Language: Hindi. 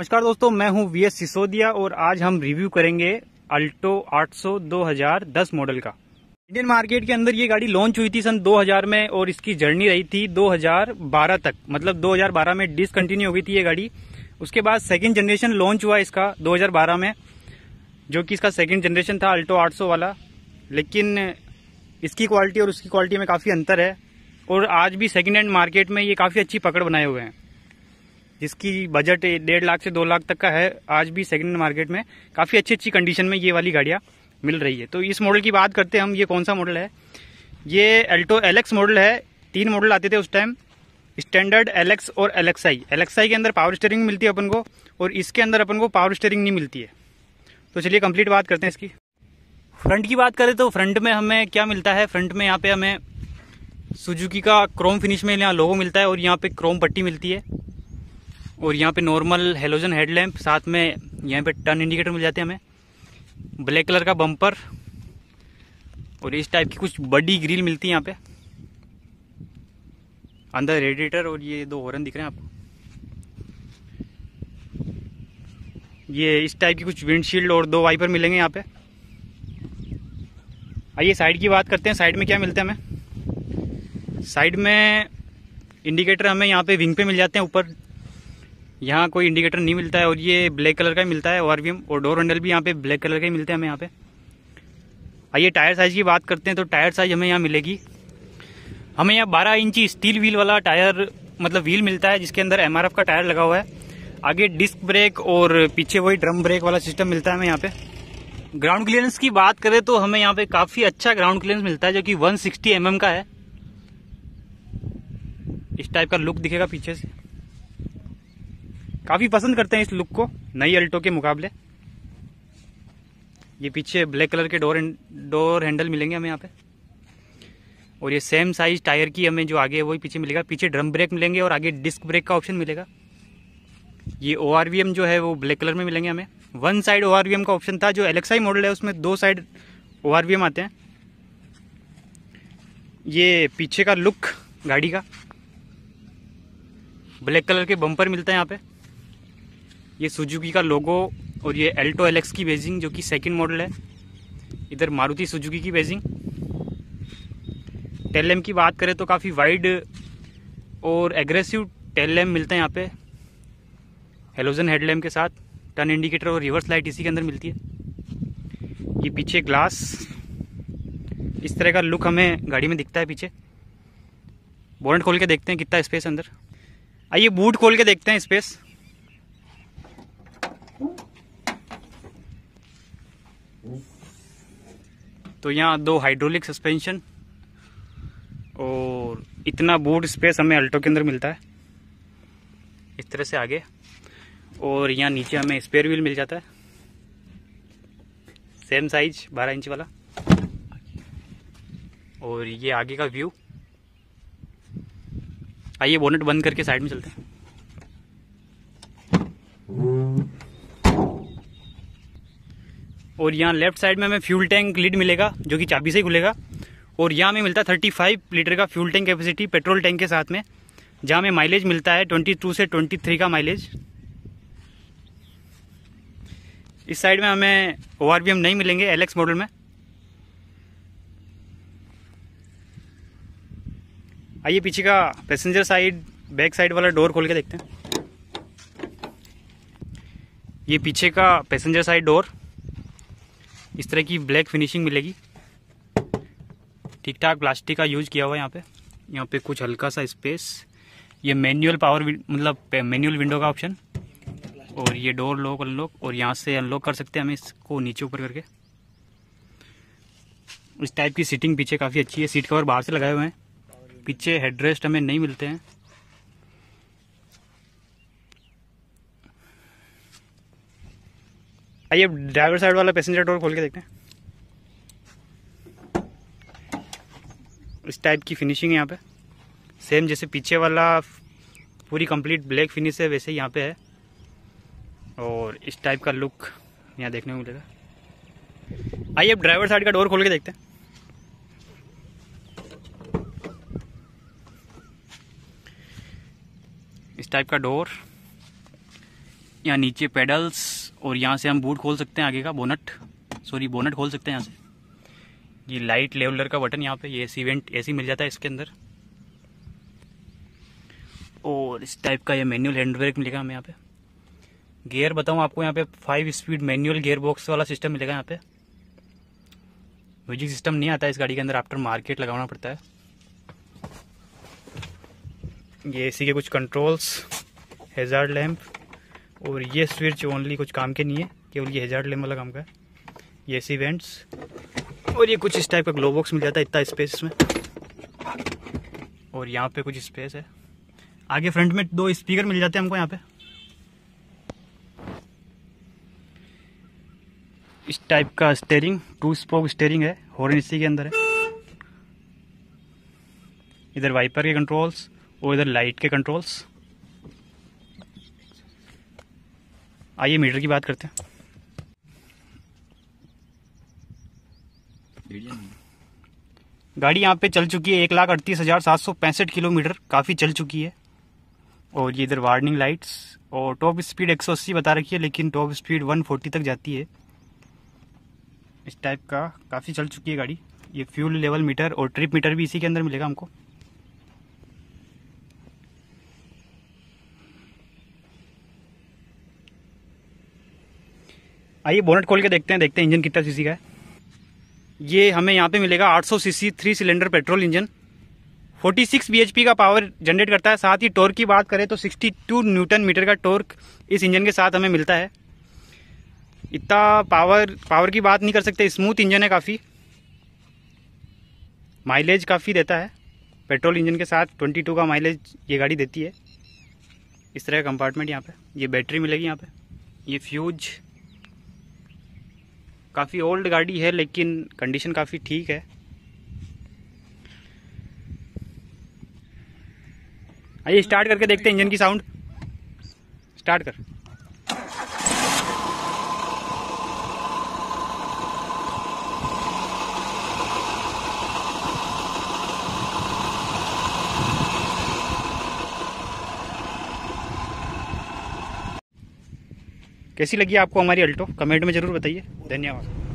नमस्कार दोस्तों, मैं हूं वीएस सिसोदिया और आज हम रिव्यू करेंगे अल्टो 800 2010 मॉडल का। इंडियन मार्केट के अंदर ये गाड़ी लॉन्च हुई थी सन 2000 में और इसकी जर्नी रही थी 2012 तक, मतलब 2012 में डिसकंटिन्यू हो गई थी ये गाड़ी। उसके बाद सेकंड जनरेशन लॉन्च हुआ इसका 2012 में, जो कि इसका सेकंड जनरेशन था अल्टो 800 वाला। लेकिन इसकी क्वालिटी और उसकी क्वालिटी में काफ़ी अंतर है और आज भी सेकेंड हैंड मार्केट में ये काफ़ी अच्छी पकड़ बनाए हुए हैं। जिसकी बजट 1.5 लाख से 2 लाख तक का है, आज भी सेकेंड हैंड मार्केट में काफ़ी अच्छी कंडीशन में ये वाली गाड़ियाँ मिल रही है। तो इस मॉडल की बात करते हैं हम। ये कौन सा मॉडल है? ये अल्टो एलएक्स मॉडल है। 3 मॉडल आते थे उस टाइम, स्टैंडर्ड, एलएक्स और एलएक्सआई। एलएक्सआई के अंदर पावर स्टीयरिंग मिलती है अपन को और इसके अंदर अपन को पावर स्टीयरिंग नहीं मिलती है। तो चलिए कंप्लीट बात करते हैं इसकी। फ्रंट की बात करें तो फ्रंट में हमें क्या मिलता है? फ्रंट में यहाँ पे हमें सुजुकी का क्रोम फिनिश में यहाँ लोगो मिलता है और यहाँ पे क्रोम पट्टी मिलती है और यहाँ पे नॉर्मल हेलोजन हेडलैम्प, साथ में यहाँ पे टर्न इंडिकेटर मिल जाते हैं हमें। ब्लैक कलर का बम्पर और इस टाइप की कुछ बड़ी ग्रिल मिलती है यहाँ पे। अंदर रेडिएटर और ये 2 हॉर्न दिख रहे हैं आपको। ये इस टाइप की कुछ विंडशील्ड और 2 वाइपर मिलेंगे यहाँ पे। आइए साइड की बात करते हैं। साइड में क्या मिलता है हमें? साइड में इंडिकेटर हमें यहाँ पे विंग पे मिल जाते हैं। ऊपर यहाँ कोई इंडिकेटर नहीं मिलता है और ये ब्लैक कलर का ही मिलता है ओआरवीएम, और डोर हैंडल भी यहाँ पे ब्लैक कलर का ही मिलते हैं हमें यहाँ पे। आइए टायर साइज की बात करते हैं। तो टायर साइज हमें यहाँ मिलेगी, हमें यहाँ 12 इंची स्टील व्हील वाला टायर, मतलब व्हील मिलता है जिसके अंदर एमआरएफ का टायर लगा हुआ है। आगे डिस्क ब्रेक और पीछे वही ड्रम ब्रेक वाला सिस्टम मिलता है हमें यहाँ पे। ग्राउंड क्लियरेंस की बात करें तो हमें यहाँ पे काफी अच्छा ग्राउंड क्लियरेंस मिलता है, जो कि 160 mm का है। इस टाइप का लुक दिखेगा पीछे से। काफी पसंद करते हैं इस लुक को नई अल्टो के मुकाबले। ये पीछे ब्लैक कलर के डोर हैंडल मिलेंगे हमें यहाँ पे और ये सेम साइज टायर की हमें जो आगे है वही पीछे मिलेगा। पीछे ड्रम ब्रेक मिलेंगे और आगे डिस्क ब्रेक का ऑप्शन मिलेगा। ये ओआरवीएम जो है वो ब्लैक कलर में मिलेंगे हमें। 1 साइड ओआरवीएम का ऑप्शन था। जो एलएक्सआई मॉडल है उसमें 2 साइड ओआरवीएम आते हैं। ये पीछे का लुक गाड़ी का, ब्लैक कलर के बम्पर मिलता है यहाँ पे। ये सुजुकी का लोगो और ये अल्टो एलएक्स की बेजिंग, जो कि सेकंड मॉडल है। इधर मारुति सुजुकी की बेजिंग। टेल लैम्प की बात करें तो काफ़ी वाइड और एग्रेसिव टेल लैम्प मिलते हैं यहाँ पे, हेलोजन हेडलैम्प के साथ। टर्न इंडिकेटर और रिवर्स लाइट इसी के अंदर मिलती है। ये पीछे ग्लास, इस तरह का लुक हमें गाड़ी में दिखता है पीछे। बोनट खोल के देखते हैं कितना स्पेस अंदर। आइए बूट खोल के देखते हैं स्पेस। तो यहाँ 2 हाइड्रोलिक सस्पेंशन और इतना बूट स्पेस हमें अल्टो के अंदर मिलता है इस तरह से आगे। और यहाँ नीचे हमें स्पेयर व्हील मिल जाता है, सेम साइज 12 इंच वाला। और ये आगे का व्यू। आइए बोनेट बंद करके साइड में चलते हैं। और यहाँ लेफ्ट साइड में हमें फ्यूल टैंक लिड मिलेगा, जो कि चाबी से ही खुलेगा। और यहाँ हमें मिलता है 35 लीटर का fuel tank capacity petrol tank के साथ में, जहाँ हमें माइलेज मिलता है 22 से 23 का माइलेज। इस साइड में हमें ओआरवीएम नहीं मिलेंगे एलएक्स मॉडल में। आइए पीछे का पैसेंजर साइड, बैक साइड वाला डोर खोल के देखते हैं। ये पीछे का पैसेंजर साइड डोर, इस तरह की ब्लैक फिनिशिंग मिलेगी। ठीक ठाक प्लास्टिक का यूज किया हुआ है यहाँ पे कुछ हल्का सा स्पेस। ये मैनुअल पावर, मतलब मैनुअल विंडो का ऑप्शन। और ये डोर लॉक अनलॉक, और यहाँ से अनलॉक कर सकते हैं हमें इसको नीचे ऊपर करके। इस टाइप की सीटिंग पीछे काफ़ी अच्छी है। सीट कवर बाहर से लगाए हुए हैं। पीछे हेडरेस्ट हमें नहीं मिलते हैं। आइए ड्राइवर साइड वाला पैसेंजर डोर खोल के देखते हैं। इस टाइप की फिनिशिंग है यहाँ पे, सेम जैसे पीछे वाला पूरी कंप्लीट ब्लैक फिनिश है वैसे यहाँ पे है। और इस टाइप का लुक यहाँ देखने को मिलेगा। आइए अब ड्राइवर साइड का डोर खोल के देखते हैं। इस टाइप का डोर, यहाँ नीचे पेडल्स, और यहाँ से हम बूट खोल सकते हैं आगे का, बोनट खोल सकते हैं यहाँ से। ये लाइट लेवलर का बटन यहाँ पे, ये एसी वेंट एसी मिल जाता है इसके अंदर। और इस टाइप का ये मैनुअल हैंड ब्रेक मिलेगा हमें यहाँ पे। गियर बताऊँ आपको, यहाँ पे 5 स्पीड मैनुअल गियर बॉक्स वाला सिस्टम मिलेगा यहाँ पे। म्यूजिक सिस्टम नहीं आता है इस गाड़ी के अंदर, आफ्टर मार्केट लगाना पड़ता है। ये एसी के कुछ कंट्रोल्स, हैजार्ड लैंप, और ये स्विच ओनली कुछ काम के नहीं है, केवल ये हैजार्ड लैंप वाला काम का है। ये एसी वेंट्स, और ये कुछ इस टाइप का ग्लो बॉक्स मिल जाता है, इतना स्पेस इसमें। और यहाँ पे कुछ स्पेस है। आगे फ्रंट में 2 स्पीकर मिल जाते हैं हमको यहाँ पे। इस टाइप का स्टीयरिंग, 2 स्पोक स्टीयरिंग है, हॉर्न इसी के अंदर है। इधर वाइपर के कंट्रोल्स और इधर लाइट के कंट्रोल्स। आइए मीटर की बात करते हैं। गाड़ी यहाँ पे चल चुकी है 1,38,765 किलोमीटर, काफ़ी चल चुकी है। और ये इधर वार्निंग लाइट्स, और टॉप स्पीड 180 बता रखी है, लेकिन टॉप स्पीड 140 तक जाती है। इस टाइप का काफ़ी चल चुकी है गाड़ी। ये फ्यूल लेवल मीटर और ट्रिप मीटर भी इसी के अंदर मिलेगा हमको। आइए बोनट खोल के देखते हैं इंजन कितना सीसी का है। ये हमें यहाँ पे मिलेगा 800 CC 3 cylinder petrol engine, 46 bhp का पावर जनरेट करता है। साथ ही टॉर्क की बात करें तो 62 न्यूटन मीटर का टॉर्क इस इंजन के साथ हमें मिलता है। इतना पावर की बात नहीं कर सकते, स्मूथ इंजन है काफ़ी, माइलेज काफ़ी देता है। पेट्रोल इंजन के साथ 22 का माइलेज ये गाड़ी देती है। इस तरह का कंपार्टमेंट यहाँ पे, ये बैटरी मिलेगी यहाँ पे। ये फ्यूज, काफ़ी ओल्ड गाड़ी है लेकिन कंडीशन काफ़ी ठीक है। आइए स्टार्ट करके देखते हैं इंजन की साउंड। स्टार्ट कर। कैसी लगी आपको हमारी अल्टो, कमेंट में ज़रूर बताइए। धन्यवाद।